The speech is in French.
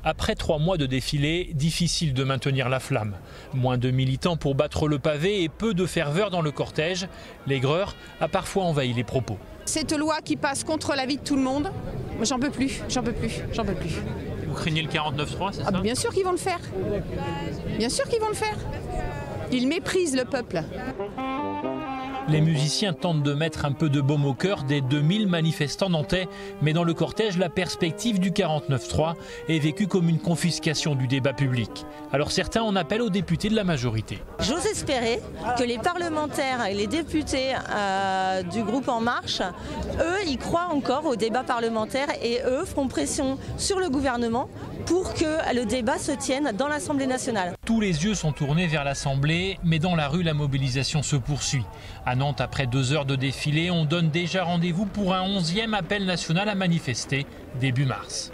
Après 3 mois de défilé, difficile de maintenir la flamme. Moins de militants pour battre le pavé et peu de ferveur dans le cortège. L'aigreur a parfois envahi les propos. Cette loi qui passe contre la vie de tout le monde, j'en peux plus, j'en peux plus, j'en peux plus. Vous craignez le 49.3, c'est ça? Bien sûr qu'ils vont le faire. Bien sûr qu'ils vont le faire. Ils méprisent le peuple. Les musiciens tentent de mettre un peu de baume au cœur des 2000 manifestants nantais, mais dans le cortège, la perspective du 49.3 est vécue comme une confiscation du débat public. Alors certains en appellent aux députés de la majorité. J'ose espérer que les parlementaires et les députés du groupe En Marche, eux, y croient encore au débat parlementaire et eux feront pression sur le gouvernement pour que le débat se tienne dans l'Assemblée nationale. Tous les yeux sont tournés vers l'Assemblée, mais dans la rue, la mobilisation se poursuit. À Nantes, après 2 heures de défilé, on donne déjà rendez-vous pour un 11e appel national à manifester début mars.